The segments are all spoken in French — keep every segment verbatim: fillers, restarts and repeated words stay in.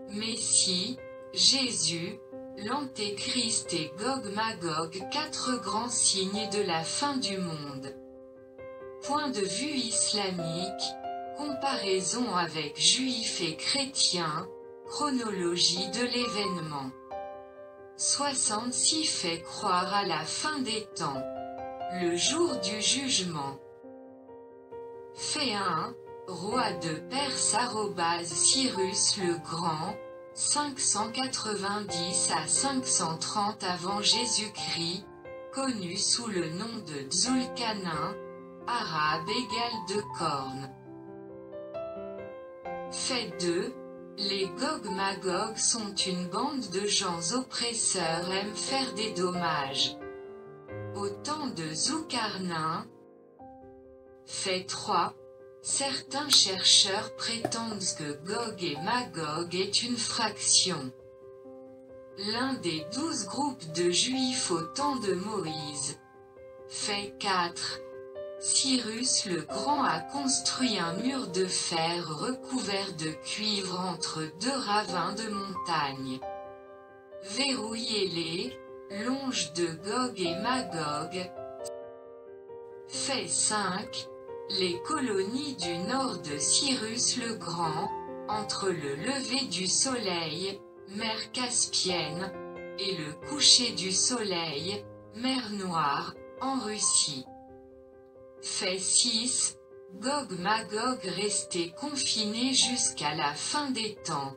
Messie, Jésus, l'Antéchrist et Gog-Magog, quatre grands signes de la fin du monde. Point de vue islamique, comparaison avec juifs et chrétiens, chronologie de l'événement. soixante-six fait croire à la fin des temps. Le jour du jugement. Fait un, roi de Perse arrobase Cyrus le Grand, cinq cent quatre-vingt-dix à cinq cent trente avant Jésus-Christ, connu sous le nom de Tzulkanin, arabe égal de corne. Fait deux, les Gog-Magog sont une bande de gens oppresseurs aiment faire des dommages. Au temps de Zulkarnain. Fait trois, certains chercheurs prétendent que Gog et Magog est une fraction. L'un des douze groupes de Juifs au temps de Moïse. Fait quatre. Cyrus le Grand a construit un mur de fer recouvert de cuivre entre deux ravins de montagne. Verrouillez-les, longe de Gog et Magog. Fait cinq. Les colonies du nord de Cyrus le Grand, entre le lever du soleil, mer Caspienne, et le coucher du soleil, mer Noire, en Russie. Fait six. Gog-Magog resté confiné jusqu'à la fin des temps.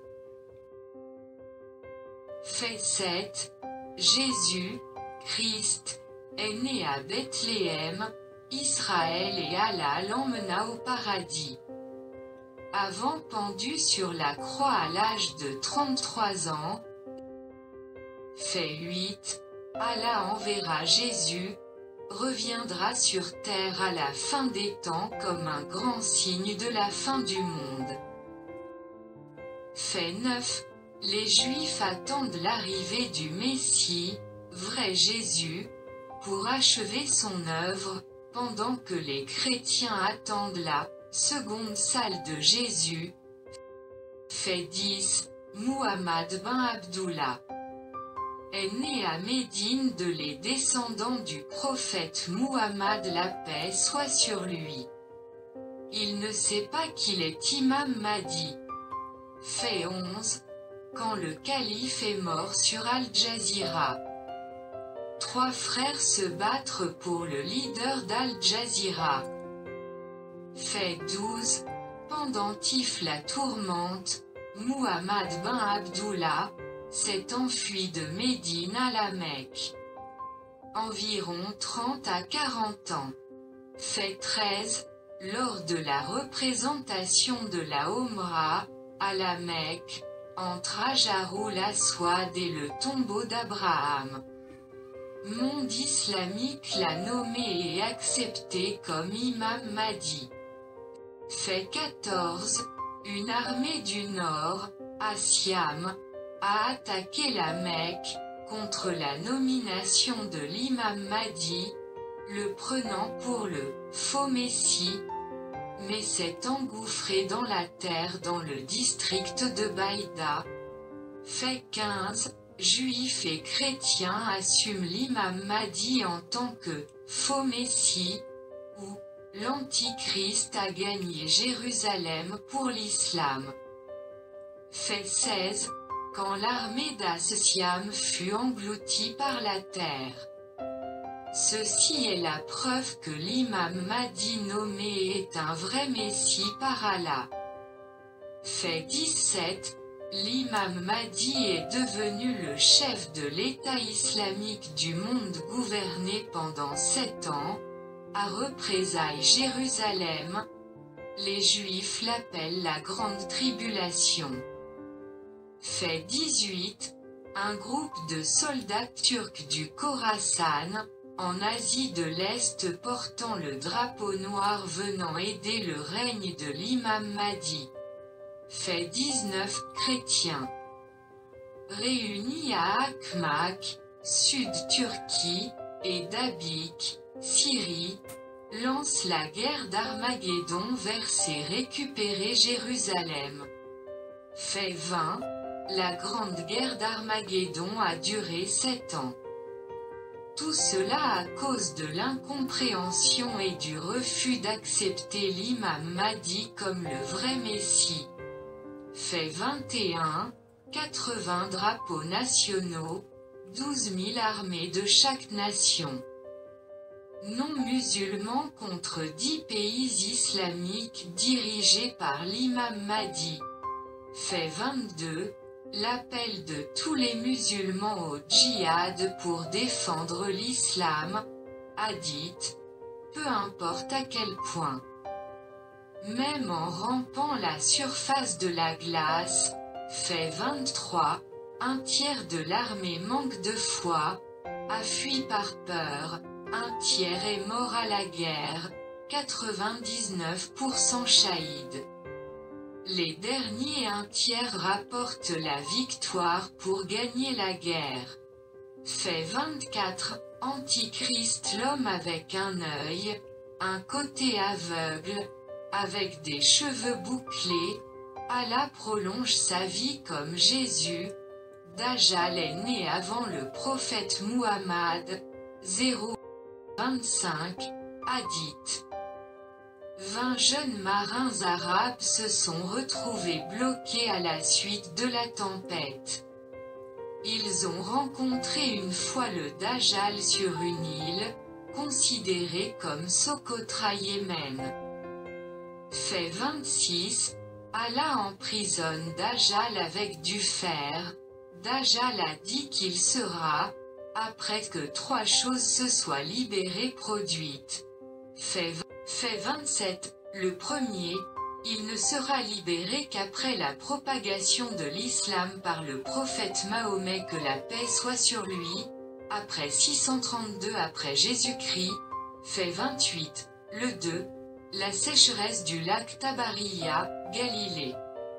Fait sept. Jésus, Christ, est né à Bethléem, Israël et Allah l'emmena au paradis. Avant pendu sur la croix à l'âge de trente-trois ans. Fait huit. Allah enverra Jésus, reviendra sur terre à la fin des temps comme un grand signe de la fin du monde. Fait neuf. Les Juifs attendent l'arrivée du Messie, vrai Jésus, pour achever son œuvre, pendant que les chrétiens attendent la seconde salle de Jésus. Fait dix. Muhammad ben Abdullah est né à Médine de les descendants du prophète Muhammad, la paix soit sur lui. Il ne sait pas qu'il est Imam Mahdi. Fait onze. Quand le calife est mort sur Al Jazeera. Trois frères se battent pour le leader d'Al Jazeera. Fait douze. Pendant Tif la tourmente, Muhammad ben Abdullah s'est enfui de Médine à la Mecque. Environ trente à quarante ans. Fait treize. Lors de la représentation de la Omra, à la Mecque, entre Hajarul Aswad et le tombeau d'Abraham. Monde islamique l'a nommé et accepté comme Imam Mahdi. Fait quatorze. Une armée du Nord, à Siam, a attaqué la Mecque, contre la nomination de l'Imam Mahdi, le prenant pour le faux Messie, mais s'est engouffré dans la terre dans le district de Baïda. Fait quinze. Juifs et chrétiens assument l'imam Mahdi en tant que faux Messie, ou l'Antichrist a gagné Jérusalem pour l'islam. Fait seize. Quand l'armée d'As-Siam fut engloutie par la terre. Ceci est la preuve que l'imam Mahdi nommé est un vrai Messie par Allah. Fait dix-sept. L'imam Mahdi est devenu le chef de l'État islamique du monde gouverné pendant sept ans, à représailles Jérusalem. Les Juifs l'appellent la Grande Tribulation. Fait dix-huit. Un groupe de soldats turcs du Khorasan, en Asie de l'Est portant le drapeau noir venant aider le règne de l'imam Mahdi. Fait dix-neuf. Chrétiens réunis à Akmak, Sud-Turquie, et Dabik, Syrie, lancent la guerre d'Armageddon vers et récupérer Jérusalem. Fait vingt. La grande guerre d'Armageddon a duré sept ans. Tout cela à cause de l'incompréhension et du refus d'accepter l'imam Mahdi comme le vrai Messie. Fait vingt et un, quatre-vingts drapeaux nationaux, douze mille armées de chaque nation. Non-musulmans contre dix pays islamiques dirigés par l'imam Mahdi. Fait vingt-deux, l'appel de tous les musulmans au djihad pour défendre l'islam, hadith, peu importe à quel point. Même en rampant la surface de la glace, fait vingt-trois, un tiers de l'armée manque de foi, a fui par peur, un tiers est mort à la guerre, quatre-vingt-dix-neuf pour cent shahids. Les derniers un tiers rapportent la victoire pour gagner la guerre. Fait vingt-quatre, Antichrist l'homme avec un œil, un côté aveugle, avec des cheveux bouclés, Allah prolonge sa vie comme Jésus. Dajjal est né avant le prophète Muhammad. zéro vingt-cinq, hadith. Vingt jeunes marins arabes se sont retrouvés bloqués à la suite de la tempête. Ils ont rencontré une fois le Dajjal sur une île, considérée comme Socotra Yémen. Fait vingt-six, Allah emprisonne Dajjal avec du fer. Dajjal a dit qu'il sera, après que trois choses se soient libérées produites. Fait, fait vingt-sept, le premier, il ne sera libéré qu'après la propagation de l'islam par le prophète Mahomet, que la paix soit sur lui, après six cent trente-deux après Jésus-Christ. Fait vingt-huit, le deux, la sécheresse du lac Tabariya, Galilée.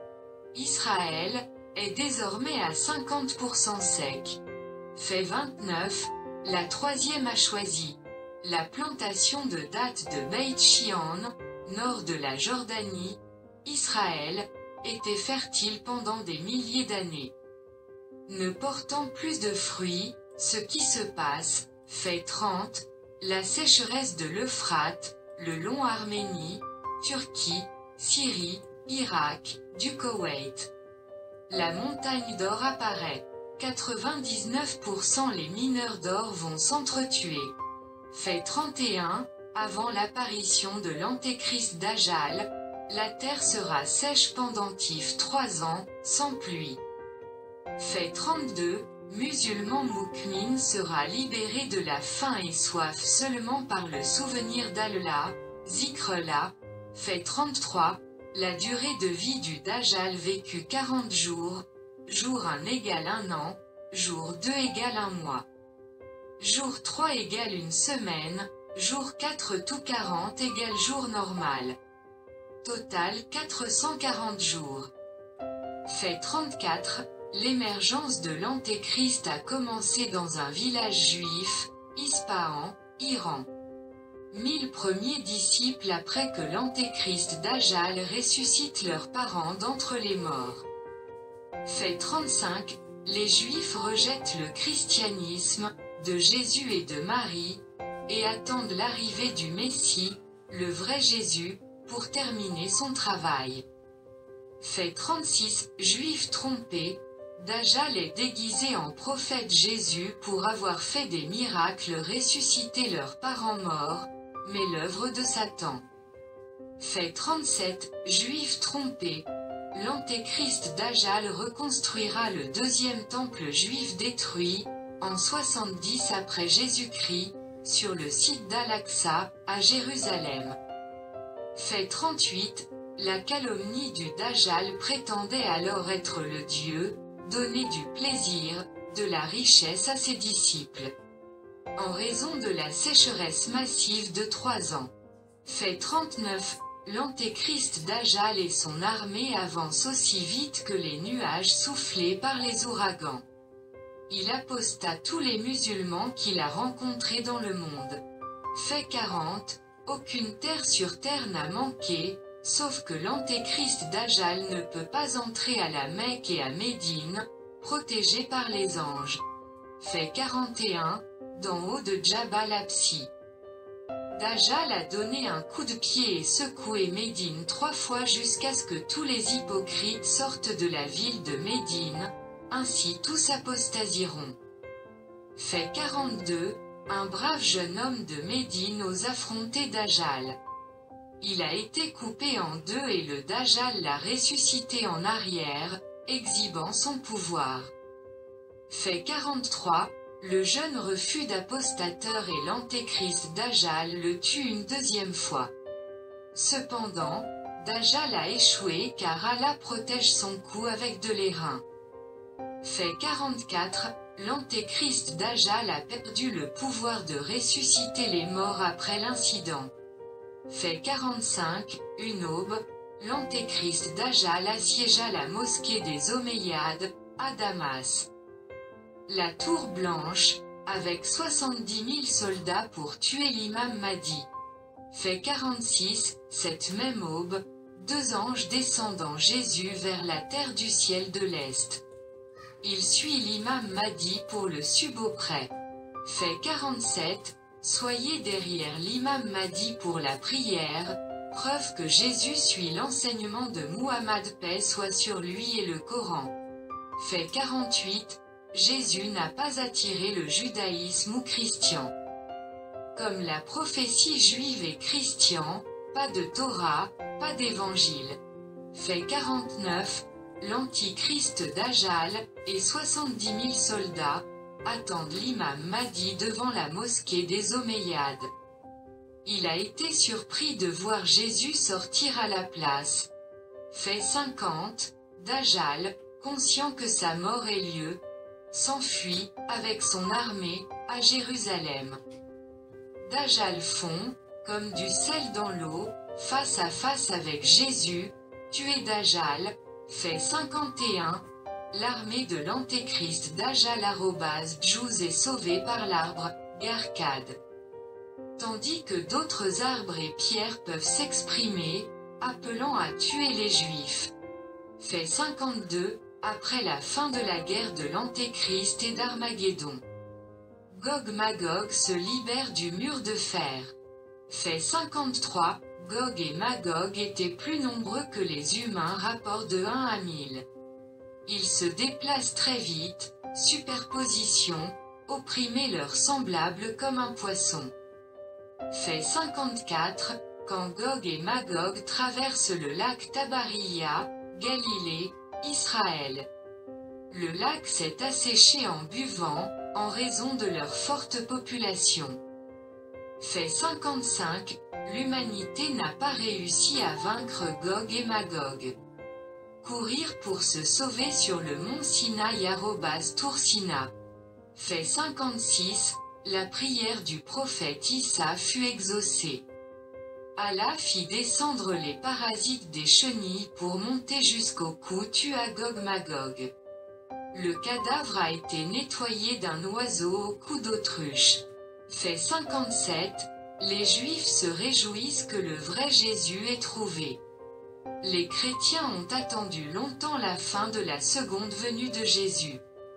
Israël est désormais à cinquante pour cent sec. Fait vingt-neuf, la troisième a choisi la plantation de dattes de Beit Shean, nord de la Jordanie. Israël était fertile pendant des milliers d'années. Ne portant plus de fruits, ce qui se passe, fait trente, la sécheresse de l'Euphrate, le long Arménie, Turquie, Syrie, Irak, du Koweït. La montagne d'or apparaît. quatre-vingt-dix-neuf pour cent les mineurs d'or vont s'entretuer. Fait trente et un, avant l'apparition de l'antéchrist Dajjal, la terre sera sèche pendant trois ans, sans pluie. Fait trente-deux, musulman Moukmin sera libéré de la faim et soif seulement par le souvenir d'Allah, Zikrullah. Fait trente-trois, la durée de vie du Dajjal vécu quarante jours, jour un égale un an, jour deux égale un mois. Jour trois égale une semaine, jour quatre tout quarante égale jour normal. Total quatre cent quarante jours. Fait trente-quatre, l'émergence de l'antéchrist a commencé dans un village juif, Ispahan, Iran. Mille premiers disciples après que l'antéchrist Dajjal ressuscite leurs parents d'entre les morts. Fait trente-cinq, les Juifs rejettent le christianisme, de Jésus et de Marie, et attendent l'arrivée du Messie, le vrai Jésus, pour terminer son travail. Fait trente-six, Juifs trompés, Dajjal est déguisé en prophète Jésus pour avoir fait des miracles, ressusciter leurs parents morts, mais l'œuvre de Satan. Fait trente-sept, Juifs trompés, l'antéchrist Dajjal reconstruira le deuxième temple juif détruit, en soixante-dix après Jésus-Christ, sur le site d'Al-Aqsa, à Jérusalem. Fait trente-huit, la calomnie du Dajjal prétendait alors être le Dieu, donner du plaisir, de la richesse à ses disciples. En raison de la sécheresse massive de trois ans. Fait trente-neuf, l'antéchrist Dajjal et son armée avancent aussi vite que les nuages soufflés par les ouragans. Il aposta tous les musulmans qu'il a rencontrés dans le monde. Fait quarante, aucune terre sur terre n'a manqué, sauf que l'antéchrist Dajjal ne peut pas entrer à la Mecque et à Médine, protégé par les anges. Fait quarante et un, d'en haut de Djabal Apsi. Dajjal a donné un coup de pied et secoué Médine trois fois jusqu'à ce que tous les hypocrites sortent de la ville de Médine, ainsi tous apostasieront. Fait quarante-deux, un brave jeune homme de Médine ose affronter Dajjal. Il a été coupé en deux et le Dajjal l'a ressuscité en arrière, exhibant son pouvoir. Fait quarante-trois, le jeune refus d'apostateur et l'antéchrist Dajjal le tue une deuxième fois. Cependant, Dajjal a échoué car Allah protège son cou avec de l'airain. Fait quarante-quatre, l'antéchrist Dajjal a perdu le pouvoir de ressusciter les morts après l'incident. Fait quarante-cinq, une aube, l'antéchrist Dajjal assiégea la mosquée des Omeyyades, à Damas. La tour blanche, avec soixante-dix mille soldats pour tuer l'imam Mahdi. Fait quarante-six, cette même aube, deux anges descendant Jésus vers la terre du ciel de l'Est. Il suit l'imam Mahdi pour le suboprès. Fait quarante-sept, soyez derrière l'imam Mahdi pour la prière, preuve que Jésus suit l'enseignement de Muhammad, paix soit sur lui et le Coran. Fait quarante-huit, Jésus n'a pas attiré le judaïsme ou christian. Comme la prophétie juive et chrétienne, pas de Torah, pas d'évangile. Fait quarante-neuf, l'antichrist Dajjal, et soixante-dix mille soldats, attendent l'imam Mahdi devant la mosquée des Omeyyades. Il a été surpris de voir Jésus sortir à la place. Fait cinquante, Dajjal, conscient que sa mort ait lieu, s'enfuit, avec son armée, à Jérusalem. Dajjal fond, comme du sel dans l'eau, face à face avec Jésus, tué Dajjal. Fait cinquante et un, l'armée de l'antéchrist Dajjal arrobase Djouz est sauvée par l'arbre, Garcade. Tandis que d'autres arbres et pierres peuvent s'exprimer, appelant à tuer les Juifs. Fait cinquante-deux, après la fin de la guerre de l'antéchrist et d'Armageddon. Gog-Magog se libère du mur de fer. Fait cinquante-trois, Gog et Magog étaient plus nombreux que les humains, rapport de un à mille. Ils se déplacent très vite, superposition, opprimer leurs semblables comme un poisson. Fait cinquante-quatre, quand Gog et Magog traversent le lac Tabariya, Galilée, Israël. Le lac s'est asséché en buvant, en raison de leur forte population. Fait cinquante-cinq, l'humanité n'a pas réussi à vaincre Gog et Magog. Courir pour se sauver sur le mont Sinaï arrobase Tour Sina. Fait cinquante-six, la prière du prophète Issa fut exaucée. Allah fit descendre les parasites des chenilles pour monter jusqu'au cou, tua Gog-Magog. Le cadavre a été nettoyé d'un oiseau au cou d'autruche. Fait cinquante-sept, les Juifs se réjouissent que le vrai Jésus est trouvé. Les chrétiens ont attendu longtemps la fin de la seconde venue de Jésus.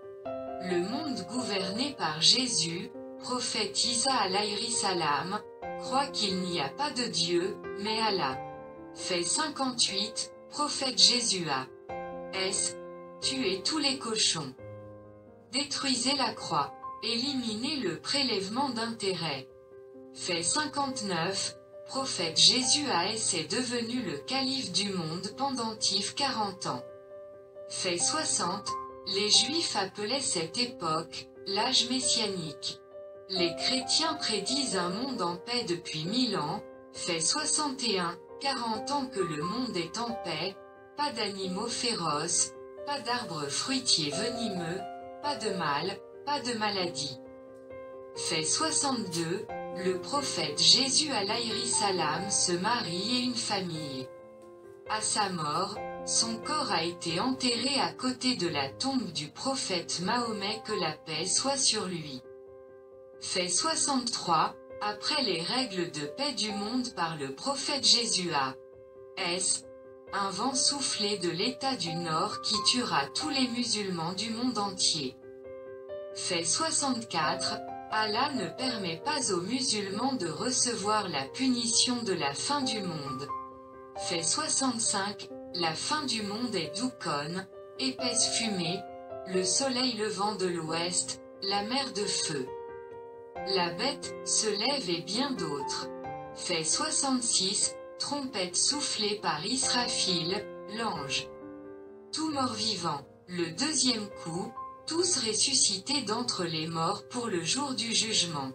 Le monde gouverné par Jésus, prophète Isa alayhi salam, croit qu'il n'y a pas de Dieu, mais Allah. Fait cinquante-huit, prophète Jésus a S. Tuez tous les cochons. Détruisez la croix. Éliminez le prélèvement d'intérêt. Fait cinquante-neuf, prophète Jésus a S est devenu le calife du monde pendant quarante ans. Fait soixante, les Juifs appelaient cette époque l'âge messianique. Les chrétiens prédisent un monde en paix depuis mille ans. Fait soixante et un, quarante ans que le monde est en paix, pas d'animaux féroces, pas d'arbres fruitiers venimeux, pas de mal, pas de maladie. Fait soixante-deux, le prophète Jésus alayhi salam se marie et une famille. À sa mort, son corps a été enterré à côté de la tombe du prophète Mahomet, que la paix soit sur lui. Fait soixante-trois, après les règles de paix du monde par le prophète Jésus a S. Un vent soufflé de l'État du Nord qui tuera tous les musulmans du monde entier. Fait soixante-quatre. Allah ne permet pas aux musulmans de recevoir la punition de la fin du monde. Fait soixante-cinq. La fin du monde est Doukon, épaisse fumée, le soleil levant de l'ouest, la mer de feu. La bête se lève et bien d'autres. Fait soixante-six. Trompette soufflée par Israfil, l'ange. Tout mort-vivant, le deuxième coup, tous ressuscités d'entre les morts pour le jour du jugement.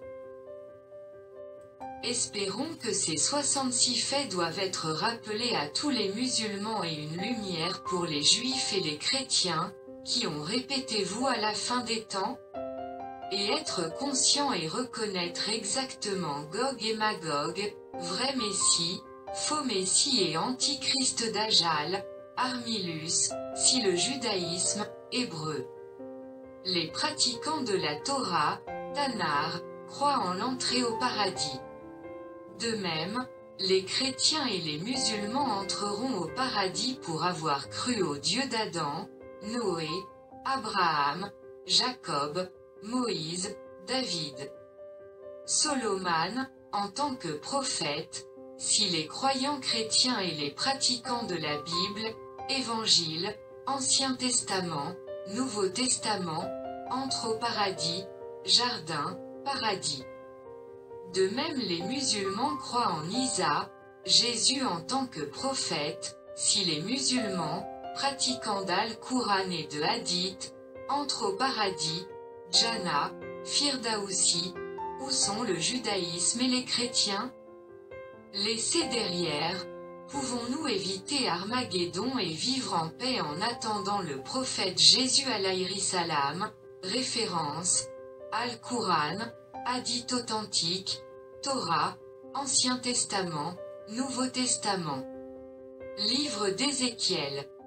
Espérons que ces soixante-six faits doivent être rappelés à tous les musulmans et une lumière pour les juifs et les chrétiens, qui ont répétez-vous à la fin des temps, et être conscients et reconnaître exactement Gog et Magog, vrai Messie, faux Messie et Antichrist Dajjal, Armilus, si le judaïsme, hébreu. Les pratiquants de la Torah, Tanar, croient en l'entrée au paradis. De même, les chrétiens et les musulmans entreront au paradis pour avoir cru au Dieu d'Adam, Noé, Abraham, Jacob, Moïse, David. Solomon, en tant que prophète, si les croyants chrétiens et les pratiquants de la Bible, Évangile, Ancien Testament, Nouveau Testament, entrent au paradis, jardin, paradis. De même les musulmans croient en Isa, Jésus en tant que prophète, si les musulmans, pratiquants d'Al-Qur'an et de Hadith, entrent au paradis, Jannah, Firdaoussi, où sont le judaïsme et les chrétiens? Laissés derrière, pouvons-nous éviter Armageddon et vivre en paix en attendant le prophète Jésus alayhi salam, référence, Al-Qur'an, Hadith authentique, Torah, Ancien Testament, Nouveau Testament. Livre d'Ézéchiel.